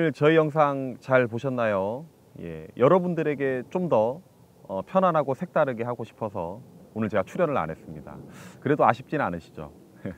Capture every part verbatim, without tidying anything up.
오늘 저희 영상 잘 보셨나요? 예, 여러분들에게 좀 더 어, 편안하고 색다르게 하고 싶어서 오늘 제가 출연을 안 했습니다. 그래도 아쉽지는 않으시죠?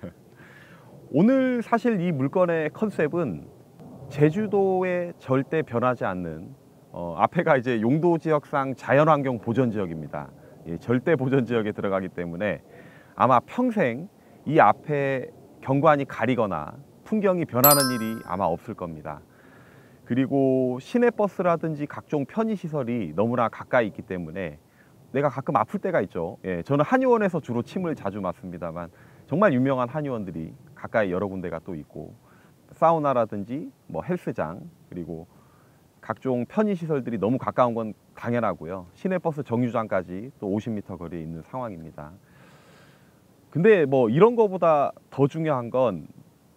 오늘 사실 이 물건의 컨셉은 제주도에 절대 변하지 않는 어, 앞에가 이제 용도 지역상 자연환경 보전 지역입니다. 예, 절대 보전 지역에 들어가기 때문에 아마 평생 이 앞에 경관이 가리거나 풍경이 변하는 일이 아마 없을 겁니다. 그리고 시내버스라든지 각종 편의시설이 너무나 가까이 있기 때문에 내가 가끔 아플 때가 있죠. 예, 저는 한의원에서 주로 침을 자주 맞습니다만 정말 유명한 한의원들이 가까이 여러 군데가 또 있고, 사우나라든지 뭐 헬스장, 그리고 각종 편의시설들이 너무 가까운 건 당연하고요. 시내버스 정류장까지 또 오십 미터 거리에 있는 상황입니다. 근데 뭐 이런 거보다 더 중요한 건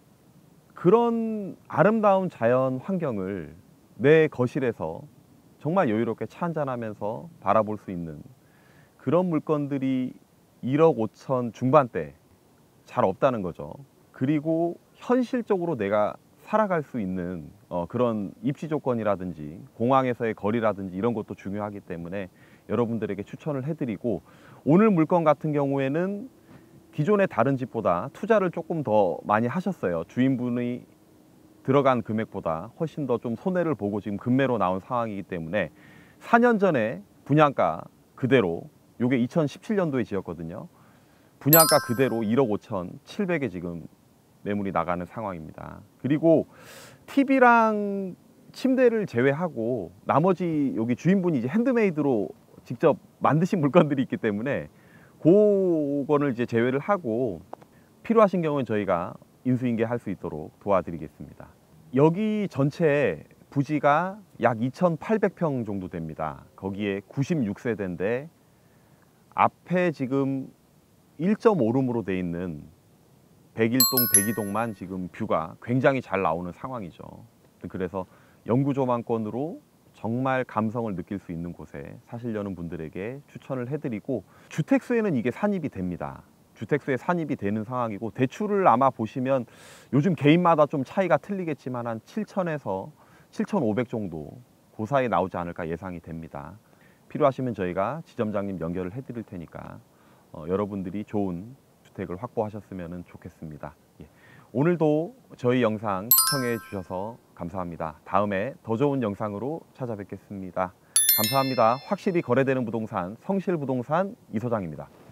그런 아름다운 자연 환경을 내 거실에서 정말 여유롭게 차 한잔하면서 바라볼 수 있는 그런 물건들이 일억 오천 중반대 잘 없다는 거죠. 그리고 현실적으로 내가 살아갈 수 있는 어 그런 입지 조건이라든지 공항에서의 거리라든지 이런 것도 중요하기 때문에 여러분들에게 추천을 해드리고, 오늘 물건 같은 경우에는 기존의 다른 집보다 투자를 조금 더 많이 하셨어요. 주인분이 들어간 금액보다 훨씬 더 좀 손해를 보고 지금 급매로 나온 상황이기 때문에 사 년 전에 분양가 그대로, 요게 이천십칠 년도에 지었거든요. 분양가 그대로 일억 오천칠백에 지금 매물이 나가는 상황입니다. 그리고 티비랑 침대를 제외하고 나머지 여기 주인분이 이제 핸드메이드로 직접 만드신 물건들이 있기 때문에 그거를 이제 제외를 하고 필요하신 경우는 저희가 인수인계 할 수 있도록 도와드리겠습니다. 여기 전체 부지가 약 이천팔백 평 정도 됩니다. 거기에 구십육 세대인데 앞에 지금 일 점 오 룸으로 돼 있는 백일 동, 백이 동만 지금 뷰가 굉장히 잘 나오는 상황이죠. 그래서 영구 조망권으로 정말 감성을 느낄 수 있는 곳에 사시려는 분들에게 추천을 해드리고, 주택수에는 이게 산입이 됩니다. 주택수에 산입이 되는 상황이고, 대출을 아마 보시면 요즘 개인마다 좀 차이가 틀리겠지만 한 칠천에서 칠천오백 정도 그 사이에 나오지 않을까 예상이 됩니다. 필요하시면 저희가 지점장님 연결을 해드릴 테니까 어, 여러분들이 좋은 주택을 확보하셨으면 좋겠습니다. 예. 오늘도 저희 영상 시청해 주셔서 감사합니다. 다음에 더 좋은 영상으로 찾아뵙겠습니다. 감사합니다. 확실히 거래되는 부동산 성실부동산 이소장입니다.